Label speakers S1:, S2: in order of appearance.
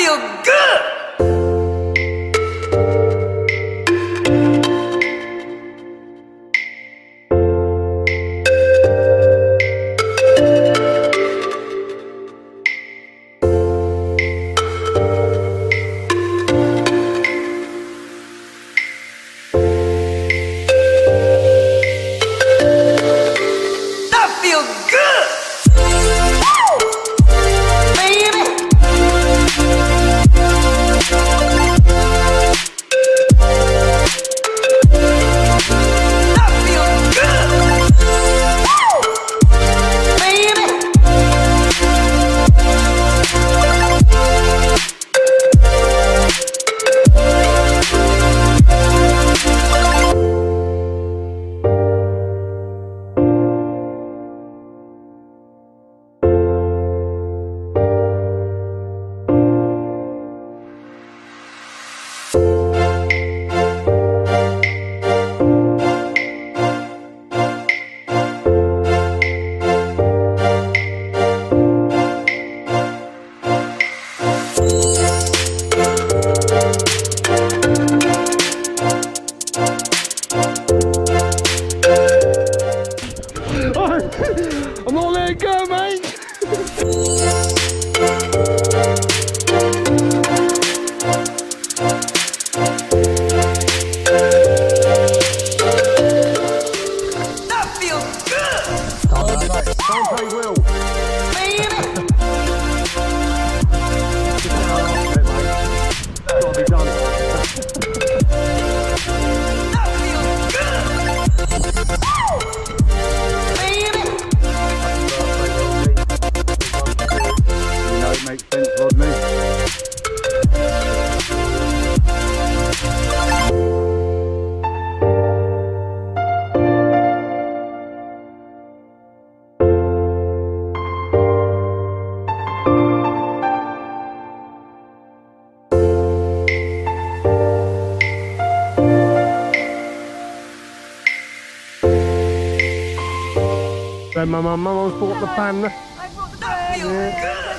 S1: feel good. That feel good.
S2: I'm not letting go, mate!
S1: That feels good.
S2: Don't play Will. Gotta be done.
S1: That feels good.
S2: You know it makes sense, Rodney. So my mum always bought the pan.
S1: That feels good.